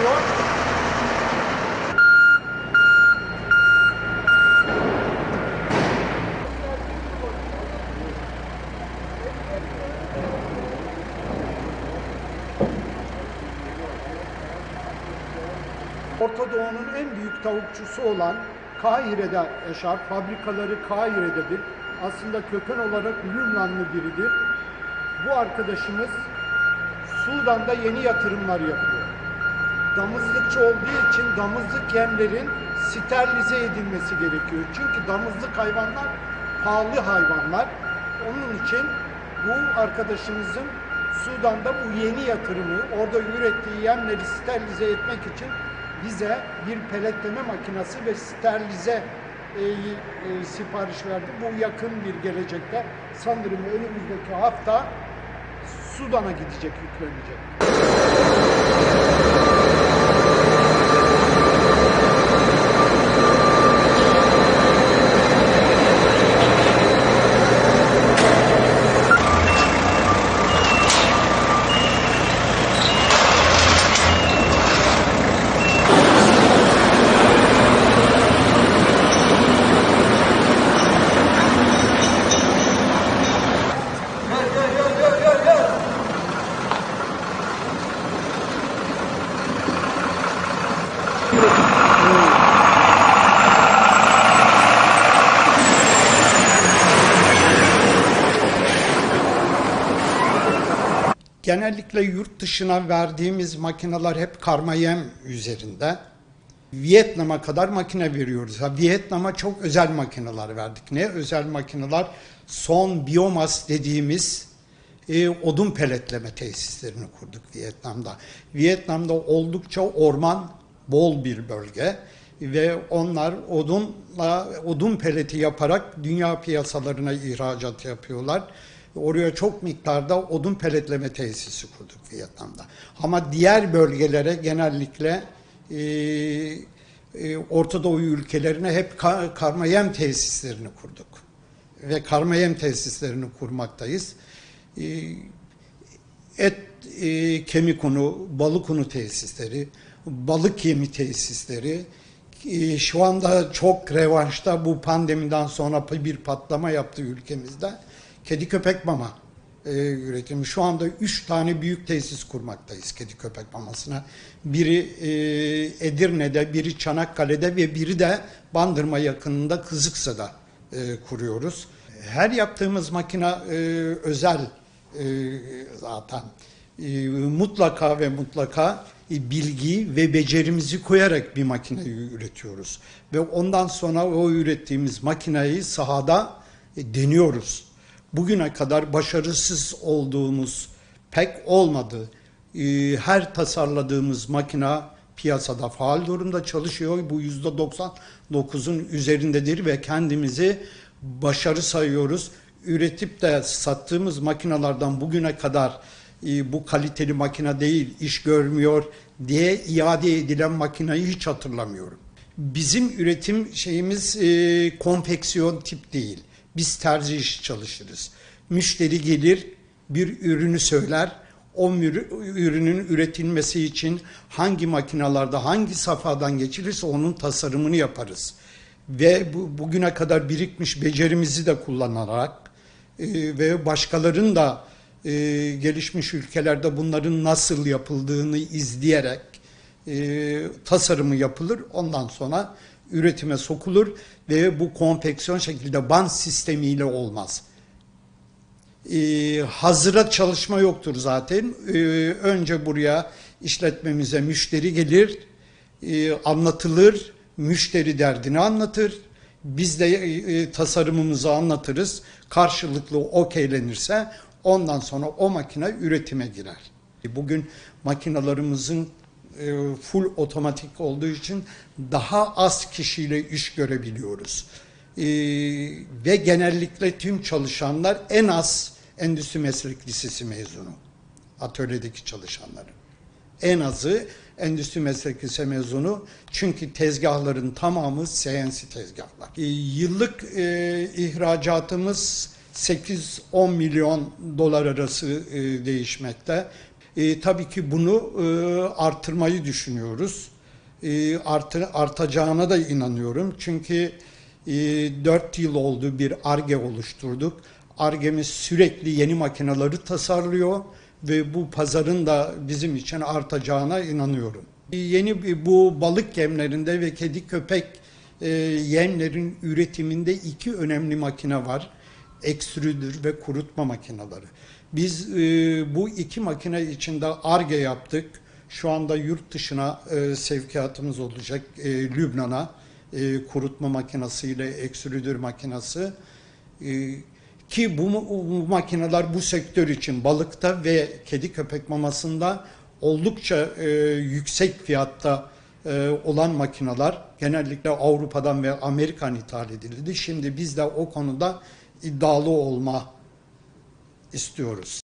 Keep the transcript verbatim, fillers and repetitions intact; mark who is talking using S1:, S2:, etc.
S1: oluyor. Orta Doğu'nun en büyük tavukçusu olan Kahire'de yaşar. Fabrikaları Kahire'dedir. Aslında köken olarak Lübnanlı biridir. Bu arkadaşımız Sudan'da yeni yatırımlar yapıyor. Damızlıkçı olduğu için damızlık yemlerin sterilize edilmesi gerekiyor. Çünkü damızlık hayvanlar pahalı hayvanlar. Onun için bu arkadaşımızın Sudan'da bu yeni yatırımı, orada ürettiği yemleri sterilize etmek için bize bir peletleme makinesi ve sterilize e, e, sipariş verdi. Bu yakın bir gelecekte, sanırım önümüzdeki hafta Sudan'a gidecek, yüklenecek. Genellikle yurt dışına verdiğimiz makineler hep karma yem üzerinde. Vietnam'a kadar makine veriyoruz. Ha, Vietnam'a çok özel makineler verdik. Ne özel makineler? Son biyomas dediğimiz e, odun peletleme tesislerini kurduk Vietnam'da. Vietnam'da oldukça orman bol bir bölge ve onlar odunla odun peleti yaparak dünya piyasalarına ihracat yapıyorlar. Oraya çok miktarda odun peletleme tesisi kurduk Vietnam'da. Ama diğer bölgelere genellikle e, e, Orta Doğu ülkelerine hep kar, karma yem tesislerini kurduk. Ve karma yem tesislerini kurmaktayız. E, et, e, kemik unu, balık unu tesisleri, balık yemi tesisleri, e, şu anda çok revaçta, bu pandemiden sonra bir patlama yaptı ülkemizde. Kedi köpek mama e, üretimi. Şu anda üç tane büyük tesis kurmaktayız kedi köpek mamasına. Biri e, Edirne'de, biri Çanakkale'de ve biri de Bandırma yakınında Kızıksa'da e, kuruyoruz. Her yaptığımız makine e, özel e, zaten. E, mutlaka ve mutlaka e, bilgi ve becerimizi koyarak bir makineyi üretiyoruz. Ve ondan sonra o ürettiğimiz makineyi sahada e, deniyoruz. Bugüne kadar başarısız olduğumuz pek olmadı. Her tasarladığımız makina piyasada faal durumda çalışıyor. Bu yüzde doksan dokuzun üzerindedir ve kendimizi başarı sayıyoruz. Üretip de sattığımız makinalardan bugüne kadar bu kaliteli makine değil, iş görmüyor diye iade edilen makinayı hiç hatırlamıyorum. Bizim üretim şeyimiz e, konfeksiyon tip değil. Biz tercih iş çalışırız. Müşteri gelir, bir ürünü söyler. O ürünün üretilmesi için hangi makinalarda, hangi safhadan geçilirse onun tasarımını yaparız. Ve bu, bugüne kadar birikmiş becerimizi de kullanarak e, ve başkalarının da e, gelişmiş ülkelerde bunların nasıl yapıldığını izleyerek e, tasarımı yapılır. Ondan sonra üretime sokulur ve bu konfeksiyon şekilde band sistemiyle olmaz. Ee, hazıra çalışma yoktur zaten. Ee, önce buraya işletmemize müşteri gelir, e, anlatılır, müşteri derdini anlatır. Biz de e, tasarımımızı anlatırız. Karşılıklı okeylenirse ondan sonra o makine üretime girer. Bugün makinalarımızın full otomatik olduğu için daha az kişiyle iş görebiliyoruz. Ee, ve genellikle tüm çalışanlar en az Endüstri Meslek Lisesi mezunu. Atölyedeki çalışanların. En azı Endüstri Meslek Lisesi mezunu. Çünkü tezgahların tamamı C N C tezgahlar. Ee, yıllık e, ihracatımız sekiz on milyon dolar arası e, değişmekte. E, tabii ki bunu e, artırmayı düşünüyoruz. E, artı, artacağına da inanıyorum. Çünkü e, dört yıl oldu, bir Ar-Ge oluşturduk. Ar-Ge'miz sürekli yeni makineleri tasarlıyor ve bu pazarın da bizim için artacağına inanıyorum. Yeni bu balık yemlerinde ve kedi köpek e, yemlerin üretiminde iki önemli makine var. Ekstrüdür ve kurutma makineleri. Biz e, bu iki makine içinde Ar-Ge yaptık. Şu anda yurt dışına e, sevkiyatımız olacak. E, Lübnan'a e, kurutma makinesiyle ekstrüdür makinesi. E, ki bu, bu makineler bu sektör için balıkta ve kedi köpek mamasında oldukça e, yüksek fiyatta e, olan makineler genellikle Avrupa'dan ve Amerika'dan ithal edildi. Şimdi biz de o konuda iddialı olma istiyoruz.